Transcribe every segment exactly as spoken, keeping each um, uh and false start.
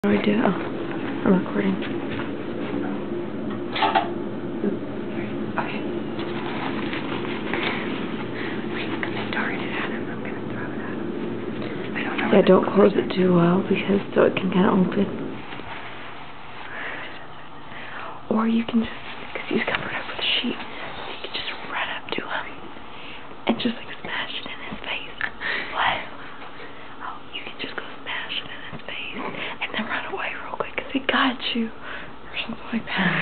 What do I do? Oh, I'm recording. Okay. I'm gonna dart it at him. I'm gonna throw it at him. I don't know. Yeah, don't close it too well because so it can kind of open. Or you can just, because he's covered up with a sheet, so you can just run up to him and just like smash it in his face. What? Oh, you can just go smash it in his face and then run away real quick because he got you. Or something like that.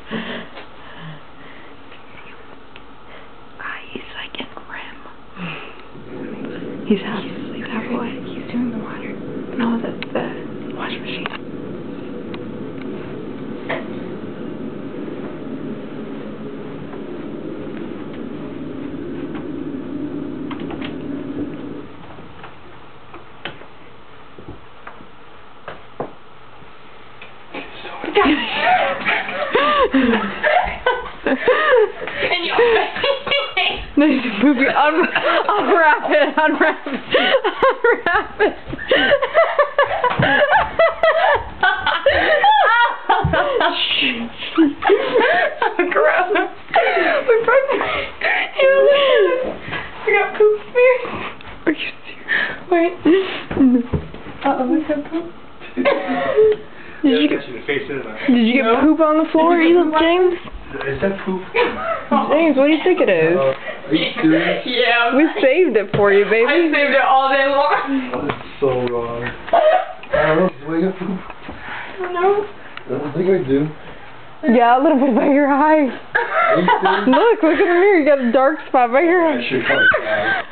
Ah, he's like in REM. He's half asleep, half awake. He's doing the water. No, that's the washing machine. And you Nice poopy. Un unwrap it. Unwrap it. Unwrap it. Gross. We're pregnant. We got poop smears. Are you serious? Wait. Uh oh, we got poop. Did you get, did you get no. poop on the floor, you James? Is that poop? James, what do you think it is? Uh, are you serious? Yeah. We saved it for you, baby. I saved it all day long. Oh, that's so wrong. I don't know. Do I get poop? I don't know. I don't think I do. Yeah, a little bit by your eye. Are you serious? Look, look in the mirror. You got a dark spot by your eye. I should probably